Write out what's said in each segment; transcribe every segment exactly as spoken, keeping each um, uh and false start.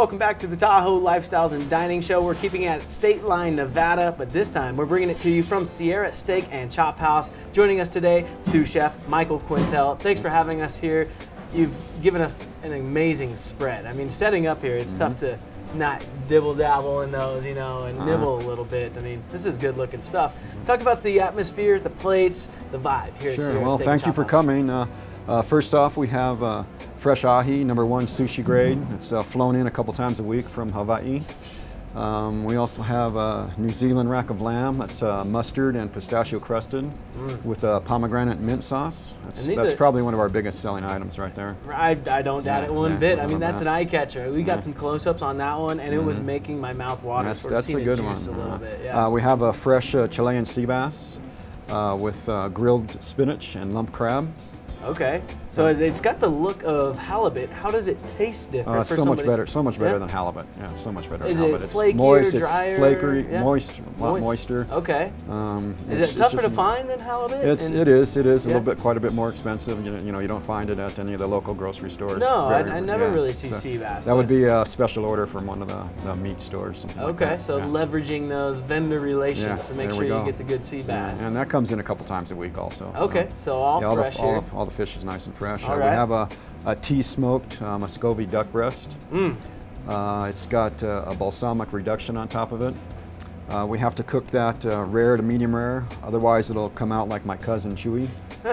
Welcome back to the Tahoe Lifestyles and Dining Show. We're keeping it at State Line, Nevada, but this time we're bringing it to you from Sierra Steak and Chop House. Joining us today, sous chef Michael Quintel. Thanks for having us here. You've given us an amazing spread. I mean, setting up here, it's mm-hmm. tough to not dibble-dabble in those, you know, and uh-huh. nibble a little bit. I mean, this is good-looking stuff. Talk about the atmosphere, the plates, the vibe here sure. at Sierra Well, Steak thank and you Chop for House. coming. Uh, uh, first off, we have uh, fresh ahi, number one sushi grade. It's uh, flown in a couple times a week from Hawaii. Um, we also have a New Zealand rack of lamb that's uh, mustard and pistachio crusted mm. with a pomegranate mint sauce. That's, that's probably one of our biggest selling items right there. I, I don't doubt yeah, it one yeah, bit. I mean, that's that. an eye catcher. We got yeah. some close-ups on that one, and mm-hmm. it was making my mouth water. That's, sort that's of a good one. A little uh, bit, yeah. uh, we have a fresh uh, Chilean sea bass uh, with uh, grilled spinach and lump crab. Okay, so it's got the look of halibut. How does it taste different? Uh, it's for so somebody? much better. So much better yeah? than halibut. Yeah, so much better. Is than halibut. it flakier, it's moist, drier? It's flaky, yeah? moist, a lot moister. Okay. Um, is it's, it tougher it's to find than halibut? It's and it is it is yeah? a little bit quite a bit more expensive. You know, you know you don't find it at any of the local grocery stores. No, Very, I, I never yeah. really see so sea bass. That would be a special order from one of the, the meat stores. Something Okay, like that. so yeah. leveraging those vendor relations yeah, to make there sure we you go. get the good sea bass. Yeah, and that comes in a couple times a week also. Okay, so, so all yeah, all fresh the, here. all, the, all the fish is nice and fresh. All uh, right. We have a, a tea smoked uh, Muscovy duck breast. Mm. Uh, it's got uh, a balsamic reduction on top of it. Uh, we have to cook that uh, rare to medium rare, otherwise it'll come out like my cousin Chewy.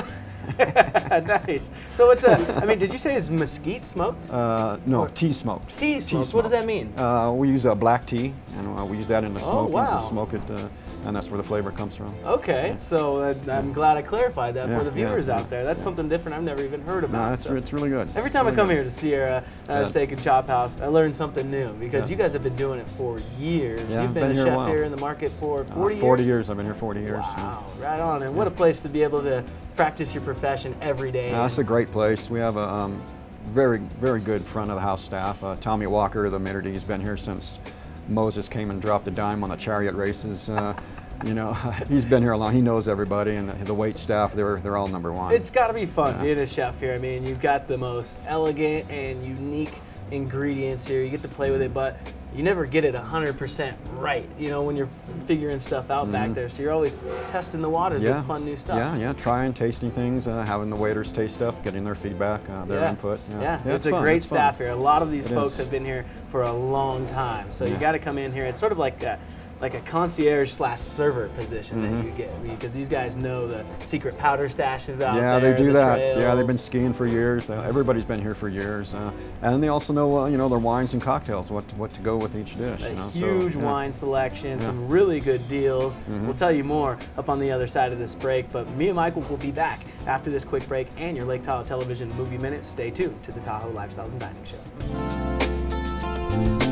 Nice. So it's a, I mean, did you say it's mesquite smoked? Uh, no, or tea smoked. Tea smoked. Tea smoked. What does that mean? Uh, we use uh, black tea, and uh, we use that in the smoke. Oh, wow. And smoke it, uh, and that's where the flavor comes from. Okay, so uh, I'm glad I clarified that yeah, for the viewers yeah, out there. That's yeah. something different I've never even heard about. No, it's, so. it's really good. Every time really I come good. here to Sierra uh, yeah. Steak and Chop House, I learn something new because yeah. you guys have been doing it for years. Yeah, You've been, been a here a chef while. here in the market for forty uh, years? forty years. I've been here forty years. Wow, yeah. right on. And yeah. what a place to be able to practice your profession every day. Uh, it's a great place. We have a um, very, very good front of the house staff. Uh, Tommy Walker, the maitre d', has been here since Moses came and dropped a dime on the chariot races. Uh, you know, he's been here a long. He knows everybody, and the, the wait staff, they're they're all number one. It's got to be fun yeah. being a chef here. I mean, you've got the most elegant and unique ingredients here. You get to play with it, but you never get it one hundred percent right, you know, when you're figuring stuff out mm-hmm. back there. So you're always testing the waters yeah. with fun new stuff. Yeah, yeah, trying, tasting things, uh, having the waiters taste stuff, getting their feedback, uh, their yeah. input. Yeah, yeah. yeah it's, it's a fun. great it's staff fun. here. A lot of these it folks is. have been here for a long time. So yeah. you got to come in here. It's sort of like a, like a concierge slash server position mm-hmm. that you get, because these guys know the secret powder stashes out yeah, there. they do the that. trails. Yeah, they've been skiing for years. Uh, everybody's been here for years, uh, and they also know, uh, you know, their wines and cocktails, what what to go with each dish. A you know? huge so, yeah. wine selection, yeah. some really good deals. Mm-hmm. We'll tell you more up on the other side of this break, but me and Michael will be back after this quick break and your Lake Tahoe Television Movie Minute. Stay tuned to the Tahoe Lifestyles and Dining Show.